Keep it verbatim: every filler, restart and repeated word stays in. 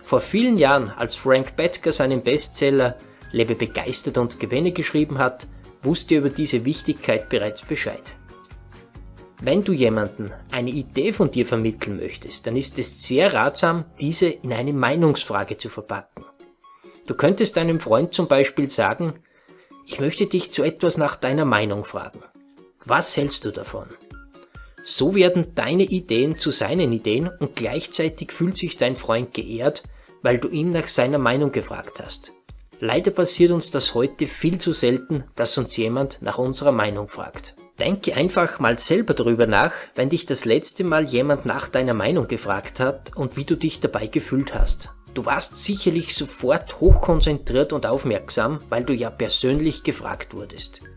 Vor vielen Jahren, als Frank Bettger seinen Bestseller Lebe begeistert und gewinne geschrieben hat, wusste er über diese Wichtigkeit bereits Bescheid. Wenn du jemandem eine Idee von dir vermitteln möchtest, dann ist es sehr ratsam, diese in eine Meinungsfrage zu verpacken. Du könntest deinem Freund zum Beispiel sagen: Ich möchte dich zu etwas nach deiner Meinung fragen. Was hältst du davon? So werden deine Ideen zu seinen Ideen und gleichzeitig fühlt sich dein Freund geehrt, weil du ihn nach seiner Meinung gefragt hast. Leider passiert uns das heute viel zu selten, dass uns jemand nach unserer Meinung fragt. Denke einfach mal selber darüber nach, wenn dich das letzte Mal jemand nach deiner Meinung gefragt hat und wie du dich dabei gefühlt hast. Du warst sicherlich sofort hochkonzentriert und aufmerksam, weil du ja persönlich gefragt wurdest.